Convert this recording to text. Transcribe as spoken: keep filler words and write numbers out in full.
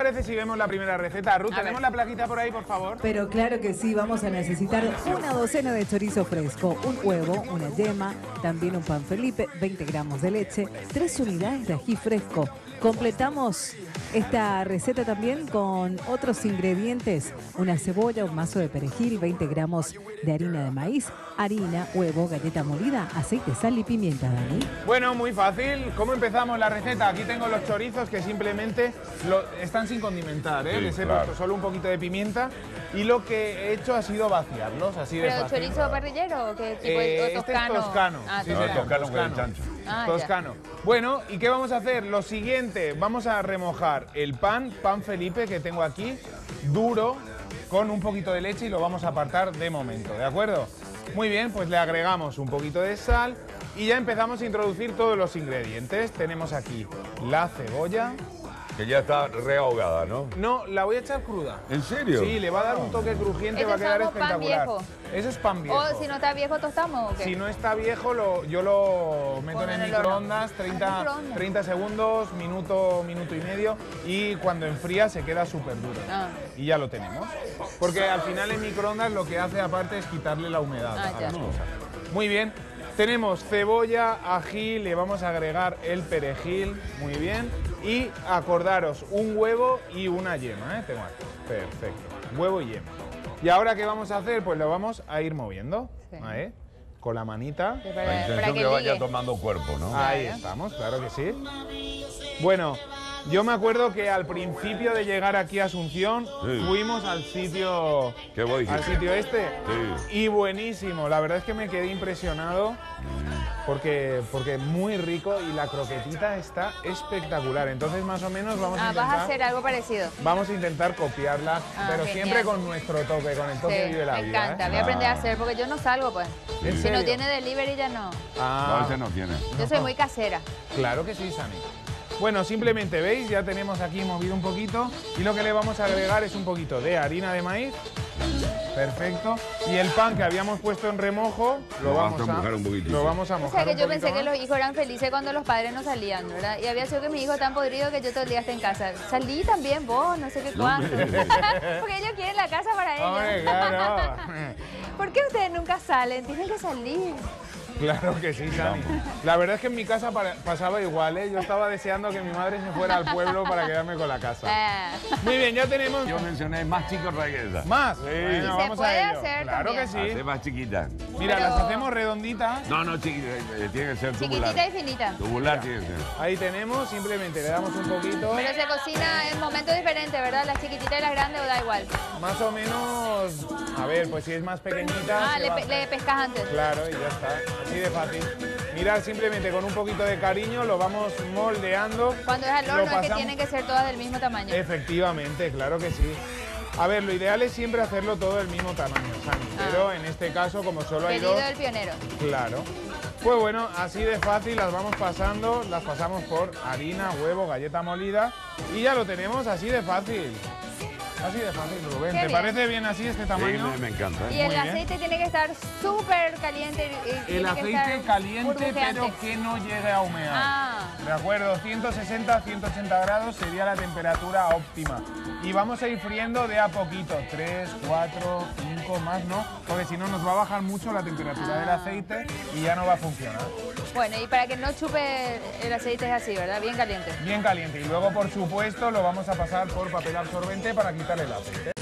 parece si vemos la primera receta? Ruth, A ¿tenemos ver. la plaquita por ahí, por favor? Pero claro que sí, vamos a necesitar una docena de chorizo fresco, un huevo, una yema, también un pan Felipe, veinte gramos de leche, tres unidades de ají fresco. Completamos esta receta también con otros ingredientes, una cebolla, un mazo de perejil, veinte gramos de harina de maíz, harina, huevo, galleta molida, aceite, sal y pimienta, Dani. Bueno, muy fácil. ¿Cómo empezamos la receta? Aquí tengo los chorizos que simplemente lo, están sin condimentar, ¿eh? Sí, Les he claro. puesto solo un poquito de pimienta y lo que he hecho ha sido vaciarlos, así de ¿Pero fácil. chorizo parrillero o qué tipo? Eh, ¿O este es toscano? toscano. Ah, Sí, No, toscano. toscano con el chancho. Ah, ya. Toscano. Bueno, ¿y qué vamos a hacer? Lo siguiente, vamos a remojar el pan, pan Felipe que tengo aquí, duro, con un poquito de leche y lo vamos a apartar de momento, ¿de acuerdo? Muy bien, pues le agregamos un poquito de sal y ya empezamos a introducir todos los ingredientes. Tenemos aquí la cebolla. Que ya está rehogada, ¿no? No, la voy a echar cruda. ¿En serio? Sí, le va a dar un toque crujiente, Este va a quedar usamos pan espectacular. viejo. Eso es pan viejo. O si no está viejo, tostamos o qué. Si no está viejo, lo, yo lo meto Ponlo en en el el horno. microondas, treinta, Ah, microondas. treinta segundos, minuto, minuto y medio, y cuando enfría se queda súper duro. Ah. Y ya lo tenemos. Porque al final en microondas lo que hace aparte es quitarle la humedad Ah, a ya. las cosas. Muy bien. Tenemos cebolla, ají, le vamos a agregar el perejil, muy bien. Y acordaros, un huevo y una yema, ¿eh? Tengo aquí. Perfecto. Huevo y yema. ¿Y ahora qué vamos a hacer? Pues lo vamos a ir moviendo, Sí. ¿eh? Con la manita. Sí, La para, para intención que que vaya ligue. tomando cuerpo, ¿no? Ahí Claro. estamos, claro que sí. Bueno, yo me acuerdo que al principio de llegar aquí a Asunción, Sí. fuimos al sitio, ¿Qué vos dijiste? al sitio este, Sí. y buenísimo. La verdad es que me quedé impresionado porque, porque muy rico y la croquetita está espectacular. Entonces, más o menos vamos a Ah, intentar, vas a hacer algo parecido. vamos a intentar copiarla, Ah, pero genial. siempre con nuestro toque, con el toque Sí, vive la me vida. encanta. ¿eh? Voy a aprender a hacer porque yo no salgo, pues. ¿En Si serio? no tiene delivery, ya no. No, Ah, ese no tiene. Yo soy muy casera. claro que sí, Sani. Bueno, simplemente veis, ya tenemos aquí movido un poquito y lo que le vamos a agregar es un poquito de harina de maíz. Perfecto. Y el pan que habíamos puesto en remojo lo, Lo vamos vas a mojar un poquitito. Lo vamos a O mojar sea, que un yo poquito pensé que más. los hijos eran felices cuando los padres no salían, ¿verdad? Y había sido que mi hijo tan podrido que yo todo el día esté en casa. Salí también vos, no sé qué cuánto. Porque ellos quieren la casa para ellos. Hombre, claro. ¿Por qué ustedes nunca salen? Tienen que salir. Claro que sí, Sani. La verdad es que en mi casa para- pasaba igual, ¿eh? Yo estaba deseando que mi madre se fuera al pueblo para quedarme con la casa. Ah. Muy bien, ya tenemos... Yo mencioné más chicos raguetas. ¿Más? Sí. Bueno, Y se vamos puede a ello. hacer Claro también. que sí. Hace más chiquita. Mira, Pero- las hacemos redonditas. No, no, chiquita. eh, tiene que ser tubular. Chiquitita y finita. Tubular tiene que ser. Ahí tenemos, simplemente le damos un poquito. Pero se cocina en momentos diferentes, ¿verdad? Las chiquititas y las grandes o da igual. Más o menos, a ver, pues si es más pequeñita... Ah, se le, va- pe- le pescas antes. Claro, y ya está, así de fácil. Mirad, simplemente con un poquito de cariño lo vamos moldeando. Cuando es al Lo horno es que pasamos- tienen que ser todas del mismo tamaño. Efectivamente, claro que sí. A ver, lo ideal es siempre hacerlo todo del mismo tamaño, Sani, Ah. pero en este caso, como solo hay Pedido dos, del pionero. claro. Pues bueno, así de fácil las vamos pasando, las pasamos por harina, huevo, galleta molida y ya lo tenemos así de fácil. Así de fácil, Rubén. Qué ¿Te bien. parece bien así este Sí, tamaño? me, me encanta. Y ¿eh? el Muy bien. aceite tiene que estar súper caliente. y- y El tiene que aceite estar caliente, burbujeante. pero que no llegue a humear. Ah. De acuerdo, ciento sesenta a ciento ochenta grados sería la temperatura óptima. Y vamos a ir friendo de a poquito, tres, cuatro, cinco, más no, porque si no nos va a bajar mucho la temperatura del Ah. aceite y ya no va a funcionar. Bueno, y para que no chupe el aceite es así, ¿verdad? Bien caliente. Bien caliente. Y luego, por supuesto, lo vamos a pasar por papel absorbente para quitarle el aceite.